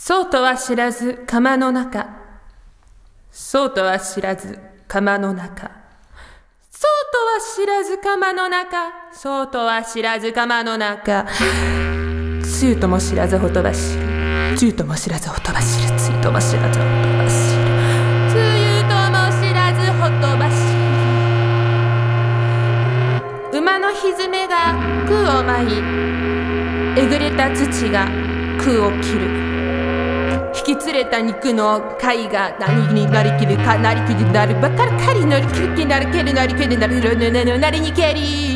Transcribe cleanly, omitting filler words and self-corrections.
そうとは知らず釜の中。そうとは知らず釜の中。そうとは知らず釜の中。そうとは知らず釜の中。つゆとも知らずほとばしる。つゆとも知らずほとばしる。つゆとも知らずほとばしる。つゆとも知らずほとばしる。馬のひずめが空を舞い、えぐれた土が空を切る。引き連れた肉の貝が何になりきるかなりきりなるばかりかりなりきりなるけるなりけるなるなりにけり